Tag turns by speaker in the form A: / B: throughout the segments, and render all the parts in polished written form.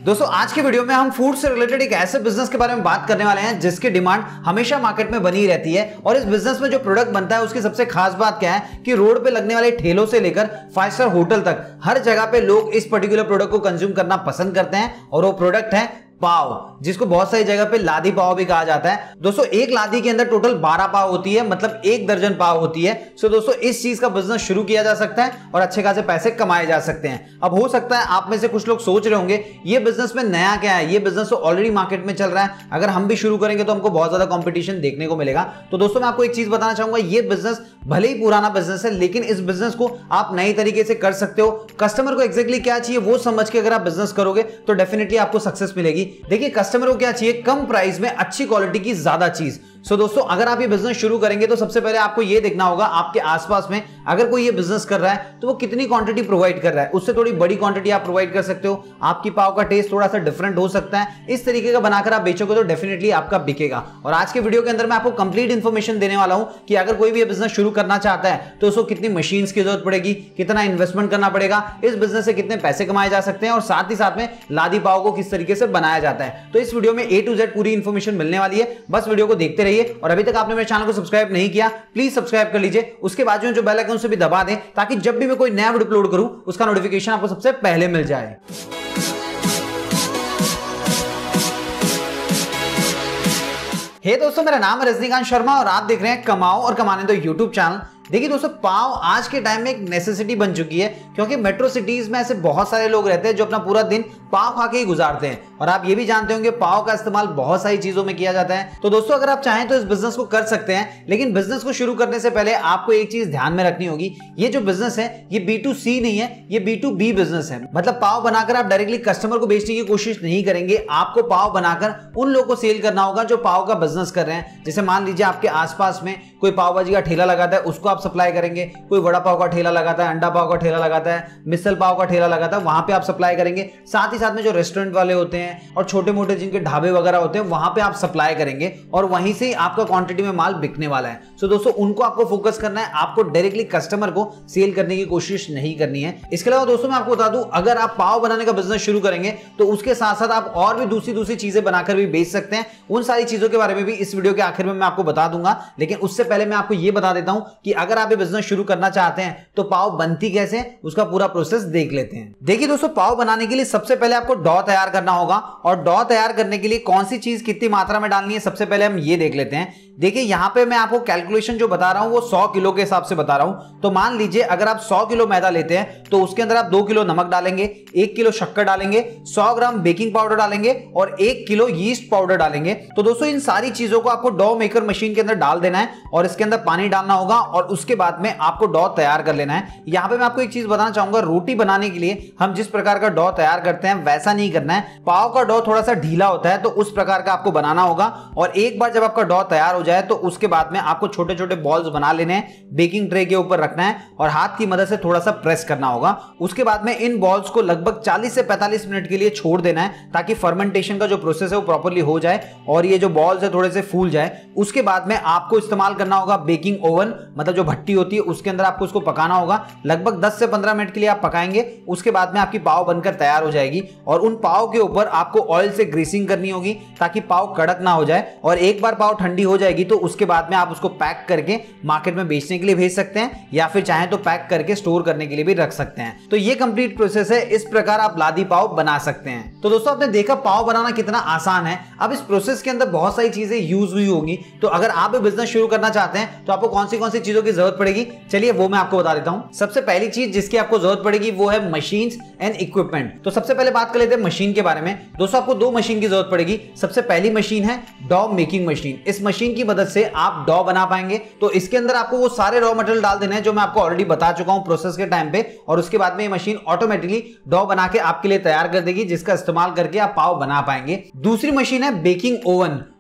A: दोस्तों आज के वीडियो में हम फूड से रिलेटेड एक ऐसे बिजनेस के बारे में बात करने वाले हैं जिसकी डिमांड हमेशा मार्केट में बनी रहती है। और इस बिजनेस में जो प्रोडक्ट बनता है उसकी सबसे खास बात क्या है कि रोड पे लगने वाले ठेलों से लेकर 5 स्टार होटल तक हर जगह पे लोग इस पर्टिकुलर प्रोडक्ट को कंज्यूम करना पसंद करते हैं। और वो प्रोडक्ट है पाव, जिसको बहुत सारी जगह पे लादी पाव भी कहा जाता है। दोस्तों एक लादी के अंदर टोटल 12 पाव होती है, मतलब 1 दर्जन पाव होती है। सो दोस्तों इस चीज का बिजनेस शुरू किया जा सकता है और अच्छे खासे पैसे कमाए जा सकते हैं। अब हो सकता है आप में से कुछ लोग सोच रहे होंगे ये बिजनेस में नया क्या है, ये बिजनेस तो ऑलरेडी मार्केट में चल रहा है, अगर हम भी शुरू करेंगे तो हमको बहुत ज्यादा कॉम्पिटिशन देखने को मिलेगा। तो दोस्तों मैं आपको एक चीज बताना चाहूंगा, ये बिजनेस भले ही पुराना बिजनेस है लेकिन इस बिजनेस को आप नई तरीके से कर सकते हो। कस्टमर को एग्जैक्टली क्या चाहिए वो समझ के अगर आप बिजनेस करोगे तो डेफिनेटली आपको सक्सेस मिलेगी। देखिए कस्टमर को क्या चाहिए, कम प्राइस में अच्छी क्वालिटी की ज्यादा चीज। सो दोस्तों अगर आप ये बिजनेस शुरू करेंगे तो सबसे पहले आपको ये देखना होगा आपके आसपास में अगर कोई ये बिजनेस कर रहा है तो वो कितनी क्वांटिटी प्रोवाइड कर रहा है। उससे थोड़ी बड़ी क्वांटिटी आप प्रोवाइड कर सकते हो। आपकी पाव का टेस्ट थोड़ा सा डिफरेंट हो सकता है, इस तरीके का बनाकर आप बेचोगे तो डेफिनेटली आपका बिकेगा। और आज के वीडियो के अंदर मैं आपको कंप्लीट इंफॉर्मेशन देने वाला हूं कि अगर कोई भी ये बिजनेस शुरू करना चाहता है तो उसको कितनी मशीन्स की जरूरत पड़ेगी, कितना इन्वेस्टमेंट करना पड़ेगा, इस बिजनेस से कितने पैसे कमाए जा सकते हैं और साथ ही साथ में लादी पाव को किस तरीके से बनाया जाता है। तो इस वीडियो में A to Z पूरी इंफॉर्मेशन मिलने वाली है, बस वीडियो को देखते रहिए। और अभी तक आपने मेरे चैनल को सब्सक्राइब नहीं किया प्लीज सब्सक्राइब कर लीजिए, उसके बाजू में जो बेल आइकन उसे भी दबा दें ताकि जब भी मैं कोई नया वीडियो अपलोड करूं उसका नोटिफिकेशन आपको सबसे पहले मिल जाए। हे दोस्तों मेरा नाम है रजनीकांत शर्मा और आप देख रहे हैं कमाओ और कमाने दो यूट्यूब चैनल। देखिए दोस्तों पाव आज के टाइम में एक नेसेसिटी बन चुकी है क्योंकि मेट्रो सिटीज में ऐसे बहुत सारे लोग रहते हैं जो अपना पूरा दिन पाव खा के ही गुजारते हैं। और आप ये भी जानते होंगे पाव का इस्तेमाल बहुत सारी चीजों में किया जाता है। तो दोस्तों अगर आप चाहें तो इस बिजनेस को कर सकते हैं, लेकिन बिजनेस को शुरू करने से पहले आपको एक चीज ध्यान में रखनी होगी, ये जो बिजनेस है ये B2C नहीं है, ये B2B बिजनेस है। मतलब पाव बनाकर आप डायरेक्टली कस्टमर को बेचने की कोशिश नहीं करेंगे, आपको पाव बनाकर उन लोगों को सेल करना होगा जो पाव का बिजनेस कर रहे हैं। जैसे मान लीजिए आपके आसपास में कोई पाव भाजी का ठेला लगाता है, उसको आप सप्लाई करेंगे। कोई वड़ा पाव का ठेला लगाता है, अंडा पाव का ठेला लगाता है, मिसल पाव का ठेला लगाता है, वहां पे आप सप्लाई करेंगे। साथ ही साथ में जो रेस्टोरेंट वाले होते हैं और छोटे मोटे जिनके ढाबे वगैरह होते हैं वहां पे आप सप्लाई करेंगे और वहीं से आपका क्वांटिटी में माल बिकने वाला है। सो दोस्तों उनको आपको फोकस करना है, आपको डायरेक्टली कस्टमर को सेल करने की कोशिश नहीं करनी है। इसके अलावा दोस्तों मैं आपको बता दूं, अगर आप पाव बनाने का बिजनेस शुरू करेंगे तो उसके साथ साथ आप और भी दूसरी चीजें बनाकर भी बेच सकते हैं। उन सारी चीजों के बारे में भी इस वीडियो के आखिर में मैं आपको बता दूंगा, लेकिन उससे पहले मैं आपको यह बता देता हूं कि अगर आप ये बिजनेस शुरू करना चाहते हैं तो पाव बनती कैसे उसका पूरा प्रोसेस देख लेते हैं। देखिए दोस्तों पाव बनाने के लिए सबसे पहले आपको डो तैयार करना होगा और डो तैयार करने के लिए कौन सी चीज कितनी मात्रा में डालनी है सबसे पहले हम ये देख लेते हैं। देखिए यहां पे मैं आपको कैलकुलेशन जो बता रहा हूं वो 100 किलो के हिसाब से बता रहा हूं। तो मान लीजिए अगर आप 100 किलो मैदा लेते हैं तो उसके अंदर आप 2 किलो नमक डालेंगे, 1 किलो शक्कर डालेंगे, 100 ग्राम बेकिंग पाउडर डालेंगे और 1 किलो यीस्ट पाउडर डालेंगे। तो दोस्तों इन सारी चीजों को आपको डो मेकर मशीन के अंदर डाल देना है और इसके अंदर पानी डालना होगा और उसके बाद में आपको डो तैयार कर लेना है। यहां पे मैं आपको एक चीज बताना चाहूंगा, रोटी बनाने के लिए हम जिस प्रकार का डो तैयार करते हैं वैसा नहीं करना है। पाव का डो थोड़ा सा ढीला होता है तो उस प्रकार का आपको बनाना होगा। और एक बार जब आपका डो तैयार हो जाए तो उसके बाद में आपको छोटे छोटे बॉल्स बना लेने हैं, बेकिंग ट्रे के ऊपर रखना है और हाथ की मदद से थोड़ा सा प्रेस करना होगा। उसके बाद में इन बॉल्स को लगभग 40 से 45 मिनट के लिए छोड़ देना है ताकि फर्मेंटेशन का जो प्रोसेस है वो प्रॉपर्ली हो जाए और ये जो बॉल्स है थोड़े से फूल जाए। उसके बाद में आपको इस्तेमाल करना होगा बेकिंग ओवन, मतलब जो भट्टी होती है उसके अंदर आपको उसको पकाना होगा। लगभग 10 से 15 मिनट के लिए आप पकाएंगे, उसके बाद में आपकी पाव बनकर तैयार हो जाएगी। और उन पाव के ऊपर आपको ऑयल से ग्रीसिंग करनी होगी ताकि पाव कड़क ना हो जाए। और एक बार पाव ठंडी हो जाएगी तो उसके बाद में आप उसको पैक करके मार्केट में बेचने के लिए भेज सकते हैं या फिर चाहें तो पैक करके स्टोर करने के लिए भी रख सकते हैं। तो ये कंप्लीट प्रोसेस है, इस प्रकार आप लादी पाव बना सकते हैं। तो दोस्तों आपने देखा पाव बनाना कितना आसान है। अब इस प्रोसेस के अंदर बहुत सारी चीजें यूज हुई होंगी, तो अगर आप बिजनेस शुरू करना चाहते हैं तो आपको कौन सी चीजों की जरूरत पड़ेगी, चलिए वो मैं आपको बता देता हूं। सबसे पहली चीज जिसकी आपको जरूरत पड़ेगी वो है मशीन्स एंड इक्विपमेंट। तो सबसे पहले बात कर लेते हैं मशीन के बारे में। दोस्तों आपको 2 मशीन की जरूरत पड़ेगी। सबसे पहली मशीन है डो मेकिंग मशीन। इस मशीन की मदद से आप डो बना पाएंगे। तो इसके अंदर आपको वो सारे रॉ मटेरियल डाल देने हैं जो मैं आपको ऑलरेडी बता चुका हूं प्रोसेस के टाइम पे, और उसके बाद में ये मशीन ऑटोमेटिकली डो बना के आपके लिए तैयार कर देगी जिसका इस्तेमाल करके आप पाव बना पाएंगे। दूसरी मशीन है बेकिंग ओवन।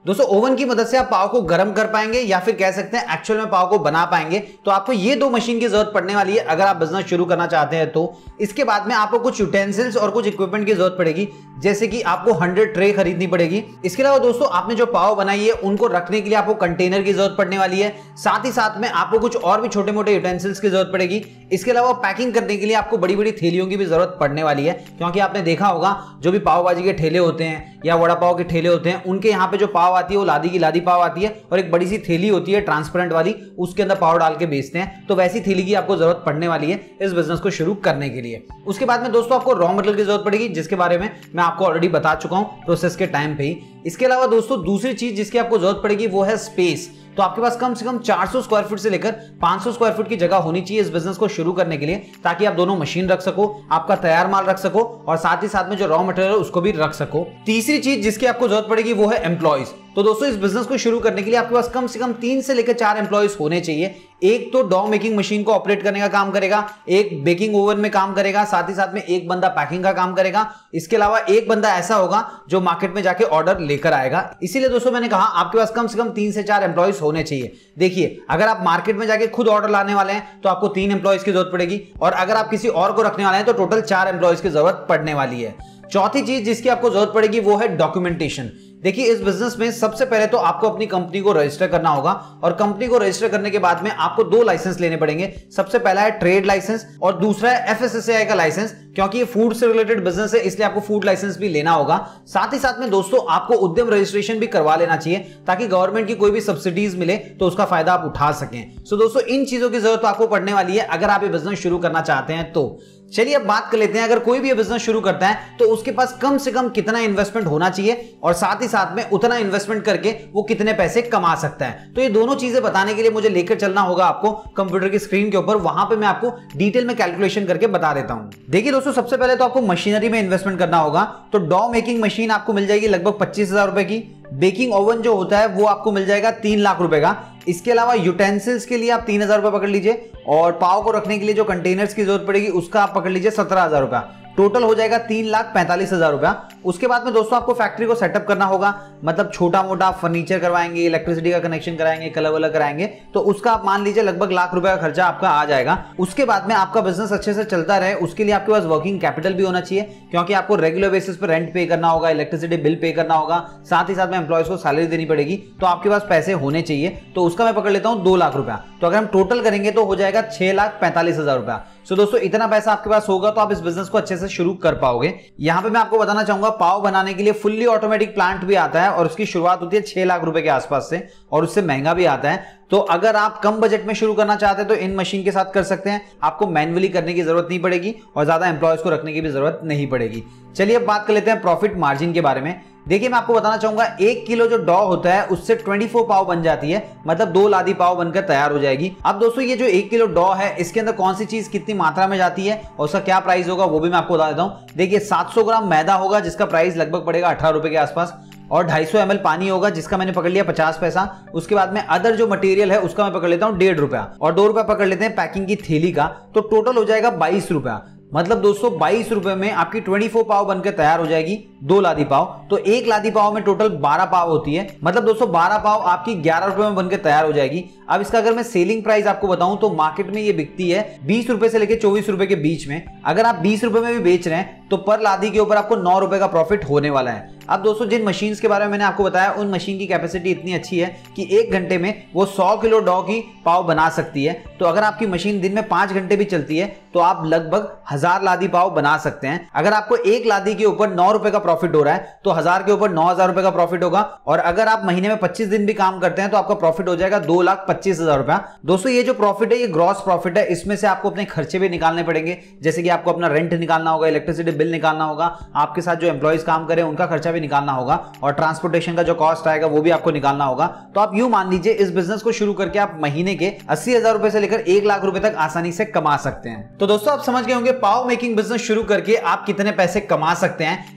A: दोस्तों ओवन की मदद से आप पाव को गर्म कर पाएंगे या फिर कह सकते हैं एक्चुअल में पाव को बना पाएंगे। तो आपको ये दो मशीन की जरूरत पड़ने वाली है अगर आप बिजनेस शुरू करना चाहते हैं। तो इसके बाद में आपको कुछ यूटेंसिल्स और कुछ इक्विपमेंट की जरूरत पड़ेगी, जैसे कि आपको 100 ट्रे खरीदनी पड़ेगी। इसके अलावा दोस्तों आपने जो पाव बनाई है उनको रखने के लिए आपको कंटेनर की जरूरत पड़ने वाली है। साथ ही साथ में आपको कुछ और भी छोटे मोटे यूटेंसिल्स की जरूरत पड़ेगी। इसके अलावा पैकिंग करने के लिए आपको बड़ी बड़ी थैलियों की भी जरूरत पड़ने वाली है, क्योंकि आपने देखा होगा जो भी पाव भाजी के ठेले होते हैं या वड़ा पाव के ठेले होते हैं, उनके यहाँ पे जो पाव आती है वो लादी की लादी पाव आती है और एक बड़ी सी थैली होती है ट्रांसपेरेंट वाली, उसके अंदर पाव डाल के बेचते हैं। तो वैसी थैली की आपको जरूरत पड़ने वाली है इस बिजनेस को शुरू करने के लिए। उसके बाद में दोस्तों आपको रॉ मटेरियल की जरूरत पड़ेगी, जिसके बारे में मैं आपको ऑलरेडी बता चुका हूं प्रोसेस के टाइम पे ही। इसके अलावा दोस्तों दूसरी चीज जिसकी आपको जरूरत पड़ेगी वो है स्पेस। तो आपके पास कम से कम 400 स्क्वायर फीट से लेकर 500 स्क्वायर फीट की जगह होनी चाहिए इस बिजनेस को शुरू करने के लिए, ताकि आप दोनों मशीन रख सको, आपका तैयार माल रख सको और साथ ही साथ में जो रॉ मटेरियल है उसको भी रख सको। तीसरी चीज जिसकी आपको जरूरत पड़ेगी वो है एम्प्लॉइज। तो दोस्तों इस बिजनेस को शुरू करने के लिए आपके पास कम से कम 3 से लेकर 4 एम्प्लॉइज होने चाहिए। एक तो डॉ मेकिंग मशीन को ऑपरेट करने का काम करेगा, एक बेकिंग ओवन में काम करेगा, साथ ही साथ में एक बंदा पैकिंग का काम करेगा। इसके अलावा एक बंदा ऐसा होगा जो मार्केट में जाके ऑर्डर लेकर आएगा। इसीलिए दोस्तों मैंने कहा आपके पास कम से कम 3 से 4 एम्प्लॉइज होने चाहिए। देखिए अगर आप मार्केट में जाके खुद ऑर्डर लाने वाले हैं तो आपको 3 एम्प्लॉइज की जरूरत पड़ेगी, और अगर आप किसी और को रखने वाले हैं तो टोटल 4 एम्प्लॉइज की जरूरत पड़ने वाली है। चौथी चीज जिसकी आपको जरूरत पड़ेगी वो है डॉक्यूमेंटेशन। देखिए इस बिजनेस में सबसे पहले तो आपको अपनी कंपनी को रजिस्टर करना होगा, और कंपनी को रजिस्टर करने के बाद में आपको 2 लाइसेंस लेने पड़ेंगे। सबसे पहला है ट्रेड लाइसेंस और दूसरा है एफएसएसएआई का लाइसेंस, क्योंकि ये फूड से रिलेटेड बिजनेस है इसलिए आपको फूड लाइसेंस भी लेना होगा। साथ ही साथ में दोस्तों आपको उद्यम रजिस्ट्रेशन भी करवा लेना चाहिए, ताकि गवर्नमेंट की कोई भी सब्सिडीज मिले तो उसका फायदा आप उठा सकें। सो दोस्तों इन चीजों की जरूरत आपको पड़ने वाली है अगर आप ये बिजनेस शुरू करना चाहते हैं। तो चलिए अब बात कर लेते हैं, अगर कोई भी ये बिजनेस शुरू करता है तो उसके पास कम से कम कितना इन्वेस्टमेंट होना चाहिए, और साथ ही साथ में उतना इन्वेस्टमेंट करके वो कितने पैसे कमा सकता है। तो ये दोनों चीजें बताने के लिए मुझे लेकर चलना होगा आपको कंप्यूटर की स्क्रीन के ऊपर, वहां पे मैं आपको डिटेल में कैलकुलेशन करके बता देता हूं। देखिए दोस्तों सबसे पहले तो आपको मशीनरी में इन्वेस्टमेंट करना होगा। तो डॉ मेकिंग मशीन आपको मिल जाएगी लगभग 25,000 रुपए की। बेकिंग ओवन जो होता है वो आपको मिल जाएगा 3 लाख रुपए का। इसके अलावा यूटेंसिल्स के लिए आप 3,000 रुपए पकड़ लीजिए, और पाव को रखने के लिए जो कंटेनर्स की जरूरत पड़ेगी उसका आप पकड़ लीजिए 17,000 रुपया। टोटल हो जाएगा 3,45,000 रुपया। उसके बाद में दोस्तों आपको फैक्ट्री को सेटअप करना होगा, मतलब छोटा मोटा फर्नीचर करवाएंगे, इलेक्ट्रिसिटी का कनेक्शन कराएंगे, कलर वलर कराएंगे, तो उसका आप मान लीजिए लगभग लाख रुपए का खर्चा आपका आ जाएगा। उसके बाद में आपका बिजनेस अच्छे से चलता रहे उसके लिए आपके पास वर्किंग कैपिटल भी होना चाहिए, क्योंकि आपको रेगुलर बेसिस पर रेंट पे करना होगा, इलेक्ट्रिसिटी बिल पे करना होगा, साथ ही साथ में एम्प्लॉयज को सैलरी देनी पड़ेगी। तो आपके पास पैसे होने चाहिए। तो उसका मैं पकड़ लेता हूं 2 लाख रुपया। तो अगर हम टोटल करेंगे तो हो जाएगा 6,45,000 रुपया। सो दोस्तों इतना पैसा आपके पास होगा तो आप इस बिजनेस को अच्छे से शुरू कर पाओगे। यहां पे मैं आपको बताना चाहूंगा पाव बनाने के लिए फुल्ली ऑटोमेटिक प्लांट भी आता है, और उसकी शुरुआत होती है 6 लाख रुपए के आसपास से, और उससे महंगा भी आता है। तो अगर आप कम बजट में शुरू करना चाहते हैं तो इन मशीन के साथ कर सकते हैं। आपको मैन्युअली करने की जरूरत नहीं पड़ेगी और ज्यादा एम्प्लॉयज को रखने की भी जरूरत नहीं पड़ेगी। चलिए अब बात कर लेते हैं प्रॉफिट मार्जिन के बारे में। देखिए मैं आपको बताना चाहूंगा 1 किलो जो डॉ होता है उससे 24 पाव बन जाती है, मतलब 2 लादी पाव बनकर तैयार हो जाएगी। अब दोस्तों ये जो 1 किलो डॉ है इसके अंदर कौन सी चीज कितनी मात्रा में जाती है और उसका क्या प्राइस होगा वो भी मैं आपको बता देता हूं। देखिए 700 ग्राम मैदा होगा जिसका प्राइस लगभग पड़ेगा 18 रुपए के आसपास, और 250 ml पानी होगा जिसका मैंने पकड़ लिया 50 पैसा। उसके बाद में अदर जो मटेरियल है उसका मैं पकड़ लेता हूं 1.5 रुपया, और 2 रुपया पकड़ लेते हैं पैकिंग की थैली का। तो टोटल हो जाएगा 22 रुपया। मतलब दोस्तों 22 रुपए में आपकी 24 पाव बनकर तैयार हो जाएगी, 2 लादी पाव। तो 1 लादी पाव में टोटल 12 पाव होती है, मतलब दोस्तों 12 पाव आपकी 11 रुपए में बनकर तैयार हो जाएगी। अब इसका अगर मैं सेलिंग प्राइस आपको बताऊं तो मार्केट में ये बिकती है 20 रुपए से लेकर 24 रुपए के बीच में। अगर आप 20 रुपए में भी बेच रहे हैं तो पर लादी के ऊपर आपको 9 रुपए का प्रॉफिट होने वाला है। अब दोस्तों जिन मशीन्स के बारे में मैंने आपको बताया उन मशीन की कैपेसिटी इतनी अच्छी है कि 1 घंटे में वो 100 किलो डॉ की पाव बना सकती है। तो अगर आपकी मशीन दिन में 5 घंटे भी चलती है तो आप लगभग 1000 लादी पाव बना सकते हैं। अगर आपको 1 लादी के ऊपर 9 रुपए का प्रॉफिट हो रहा है तो 1000 के ऊपर 9,000 रुपए का प्रॉफिट होगा, और अगर आप महीने में 25 दिन भी काम करते हैं तो आपका प्रॉफिट हो जाएगा 2,25,000 रुपया। दोस्तों ये जो प्रॉफिट है ये ग्रॉस प्रॉफिट है, इसमें से आपको अपने खर्चे भी निकालने पड़ेंगे, जैसे कि आपको अपना रेंट निकालना होगा, इलेक्ट्रिसिटी बिल निकालना होगा, आपके साथ जो एम्प्लॉइज काम करें उनका खर्चा भी निकालना होगा, और ट्रांसपोर्टेशन का जो कॉस्ट आएगा वो भी आपको निकालना होगा। तो आप यूं मान लीजिए इस बिजनेस को शुरू करके आप महीने के 80,000 रुपए से लेकर 1 लाख रुपए तक आसानी से कमा सकते हैं। तो दोस्तों आप समझ गए होंगे पाव मेकिंग बिजनेस शुरू करके आप कितने पैसे कमा सकते हैं। इसके अलावा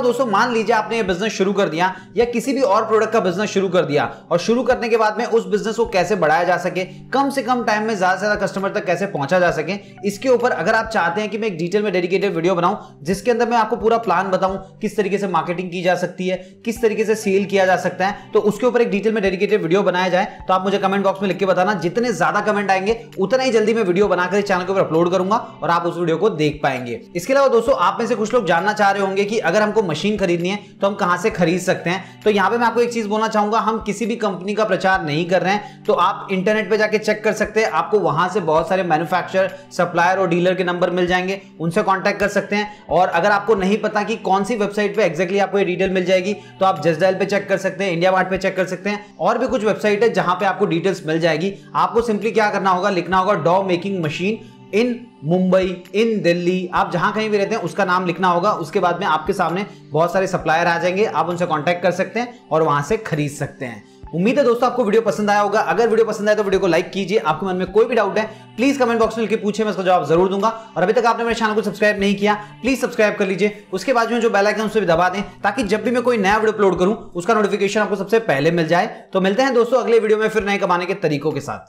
A: दोस्तों मान लीजिए आपने ये बिजनेस शुरू कर दिया या किसी भी और प्रोडक्ट का बिजनेस शुरू कर दिया, और शुरू करने के बाद में उस बिजनेस को कैसे बढ़ाया जा सके, कम से कम टाइम में ज्यादा से ज्यादा कस्टमर तक कैसे पहुंचा जा सके, इसके ऊपर अगर आप चाहते हैं कि मैं एक डिटेल में डेडिकेटेड वीडियो बनाऊं जिसके अंदर मैं आपको पूरा प्लान बताऊं किस तरीके से मार्केटिंग की जा सकती है, किस तरीके से सेल किया जा सकता है, तो उसके ऊपर एक डिटेल में डेडिकेटेड वीडियो बनाया जाए तो आप मुझे कमेंट बॉक्स में लिख के बताना। जितने ज्यादा कमेंट आएंगे उतना ही जल्दी मैं वीडियो बनाकर चैनल के ऊपर अपलोड करूंगा और आप उस वीडियो को देख पाएंगे। इसके अलावा दोस्तों आप में से कुछ लोग जानना चाह रहे होंगे कि अगर हमको मशीन खरीदनी है तो हम कहां से खरीद सकते हैं। तो यहां पे मैं आपको एक चीज बोलना चाहूंगा, हम किसी भी कंपनी का प्रचार नहीं कर रहे हैं, तो आप इंटरनेट पे जाके चेक कर सकते हैं। आपको वहां से बहुत सारे मैन्युफैक्चरर, सप्लायर और डीलर के नंबर मिल जाएंगे, उनसे कांटेक्ट कर सकते हैं। और अगर आपको नहीं पता कि कौन सी वेबसाइट पे एग्जैक्टली आपको ये डिटेल मिल जाएगी तो आप जस्ट डायल पे चेक कर सकते हैं, इंडिया मार्ट पे चेक कर सकते हैं, और भी कुछ वेबसाइट है जहां पे आपको डिटेल्स मिल जाएगी। आपको सिंपली क्या करना होगा, लिखना होगा dough making machine in Mumbai, in Delhi, आप जहां कहीं भी रहते हैं उसका नाम लिखना होगा। उसके बाद में आपके सामने बहुत सारे सप्लायर आ जाएंगे, आप उनसे कांटेक्ट कर सकते हैं और वहां से खरीद सकते हैं। उम्मीद है दोस्तों आपको वीडियो पसंद आया होगा। अगर वीडियो पसंद आया तो वीडियो को लाइक कीजिए। आपके मन में कोई भी डाउट है प्लीज कमेंट बॉक्स में लिख के पूछिए, मैं इसका जवाब जरूर दूंगा। और अभी तक आपने मेरे चैनल को सब्सक्राइब नहीं किया प्लीज सब्सक्राइब कर लीजिए। उसके बाद में जो बेल आइकन उसे भी दबा दें ताकि जब भी मैं कोई नया वीडियो अपलोड करूं उसका नोटिफिकेशन आपको सबसे पहले मिल जाए। तो मिलते हैं दोस्तों अगले वीडियो में फिर नए कमाने के तरीकों के साथ।